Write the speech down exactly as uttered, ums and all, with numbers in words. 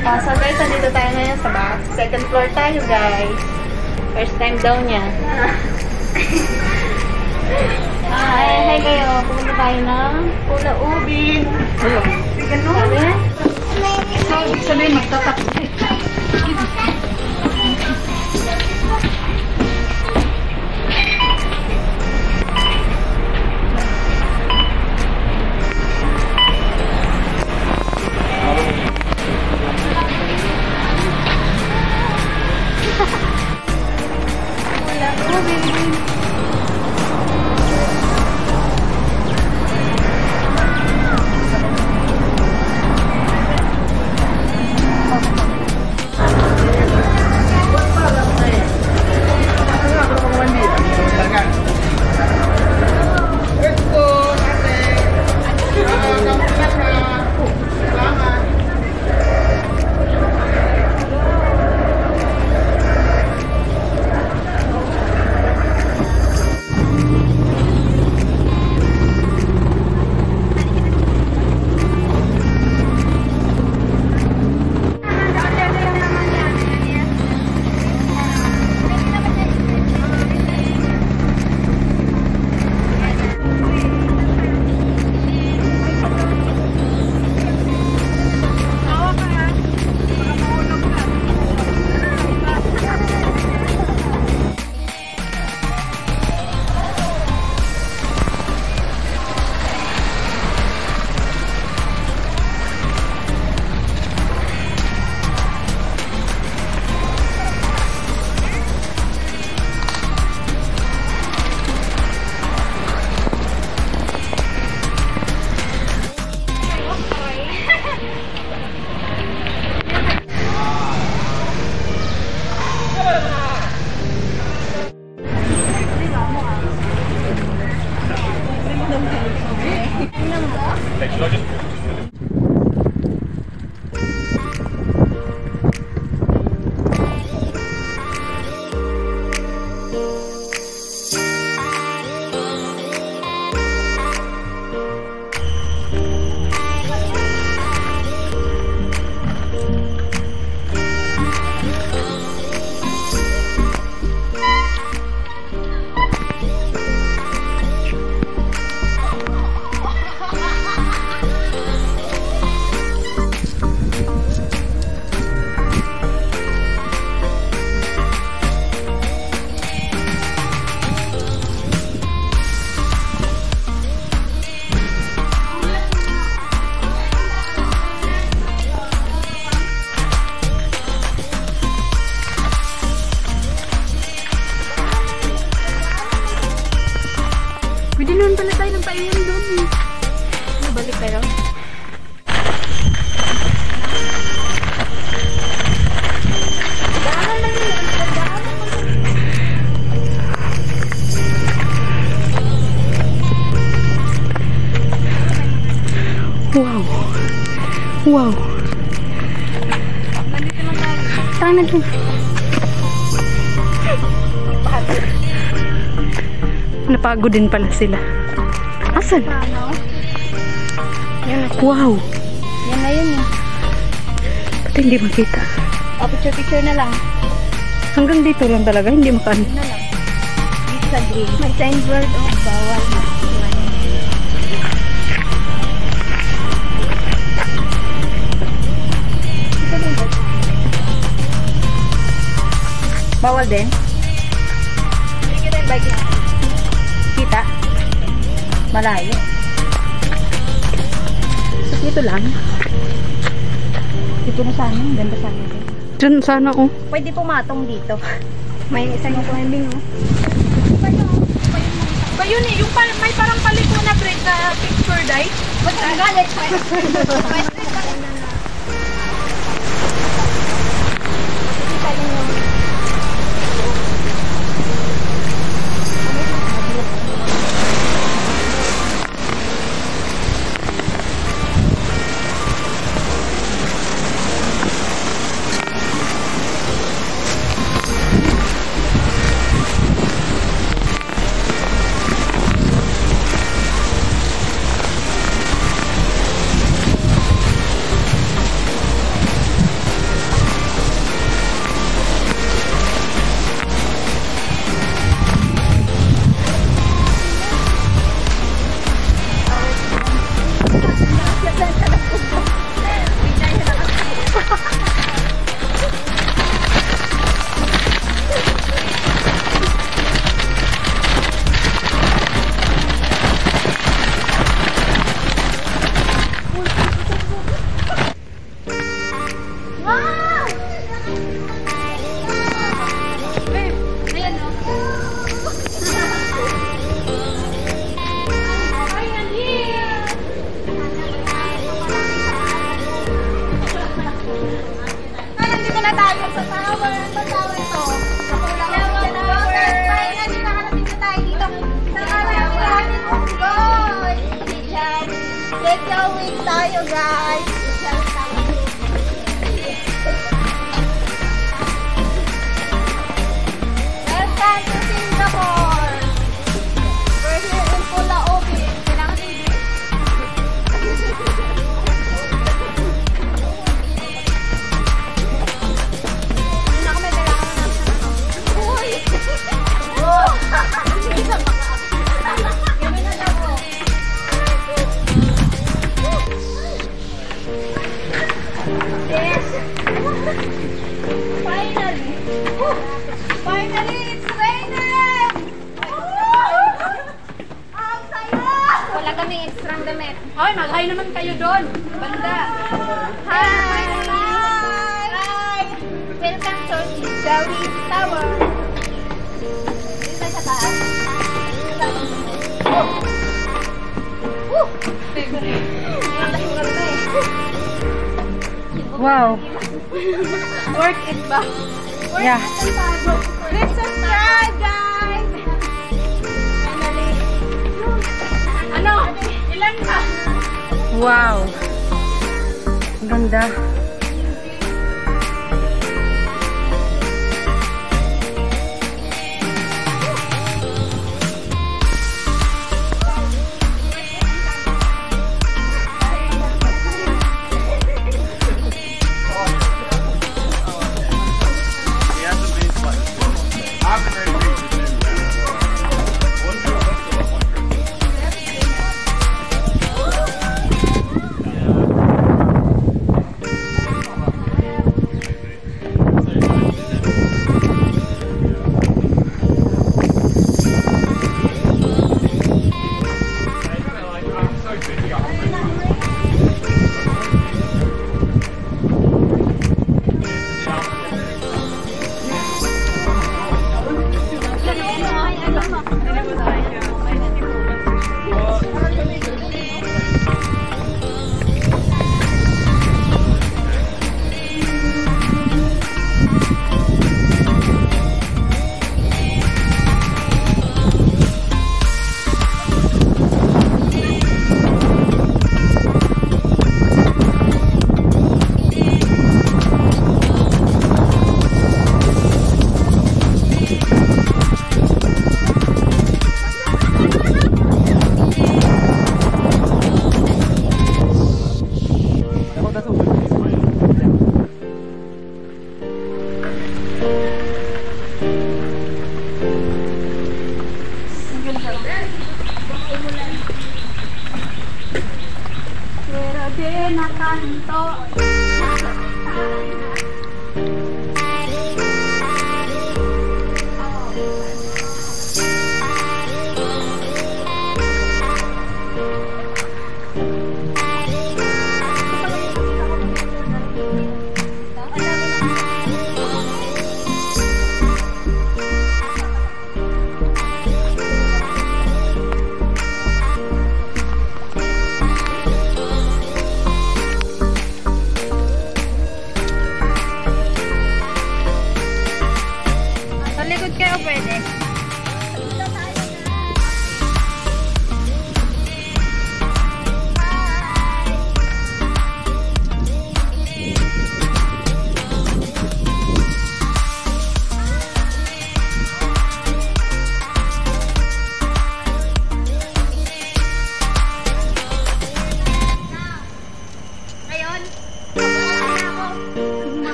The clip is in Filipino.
Uh, so guys, nandito tayo ngayon sa back. Second floor tayo guys. First time daw niya. Hi, hi kayo. Pumunta tayo ng Pulau Ubin. Sabi yan? Sabi magtatak. Pwede naman pala tayo ng paiwan doon. Nabalik tayo. Daanan lang yun. Daanan lang yun. Wow. Wow. Nandito lang tayo. Tara na dun. Napagod din pala sila. Asan? Yan na. Wow. Yan na yun eh. Pati hindi makita. O, picture-picture na lang. Hanggang dito lang talaga. Hindi makaan. Na lang. Dito sa green. May signboard. Oh, bawal. Bawal din? Sige na yung bike na. Kita? Malayo. So, dito lang. Dito na sana. Ganda sana. Diyan sana, oh. Pwede pumatong dito. May isang climbing, oh. Ba yun eh. Yung may parang paliko na break sa picture, day. Ba't ang galit? na tayo sa tower. Sa tower to. Sa PULAU Tower. Finally, nakarating na tayo dito. Sa karamihan of God. Let's going tayo, guys. Welcome to Singapore. We're here in PULAU Ubin. Kailangan hindi. Finally! Finally, it's raining! Ang saya! Wala kaming extrang damit. Ay, mag-hi naman kayo doon. Banda. Hi! Hi! Welcome to PULAU Tower. Dito sa taas. Woo! Wow. Worth it ba? Worth Yeah. it ang pagod. Let's subscribe, guys! Finally. Ano? Ilan ka? Wow. Ganda.